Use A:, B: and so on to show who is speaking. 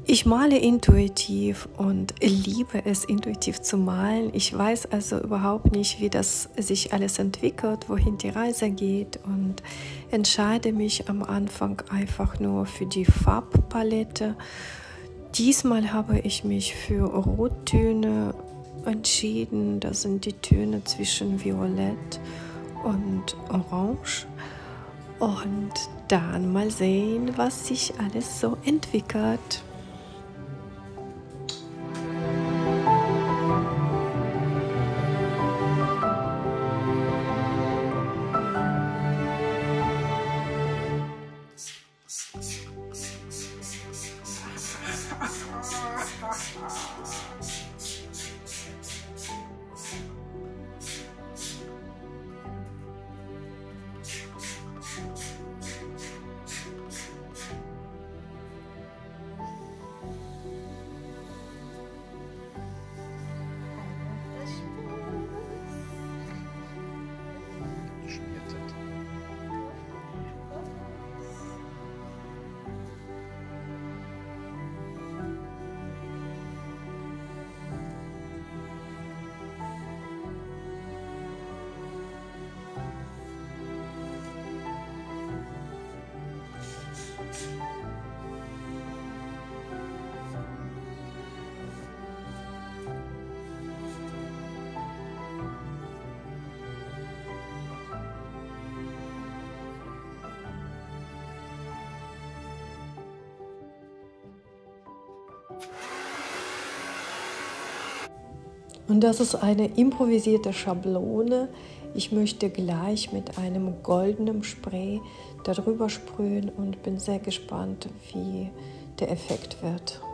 A: Ich male intuitiv und liebe es, intuitiv zu malen. Ich weiß also überhaupt nicht, wie das sich alles entwickelt, wohin die Reise geht, und entscheide mich am Anfang einfach nur für die Farbpalette. Diesmal habe ich mich für Rottöne entschieden. Das sind die Töne zwischen Violett und Orange. Und dann mal sehen, was sich alles so entwickelt. Und das ist eine improvisierte Schablone. Ich möchte gleich mit einem goldenen Spray darüber sprühen und bin sehr gespannt, wie der Effekt wird.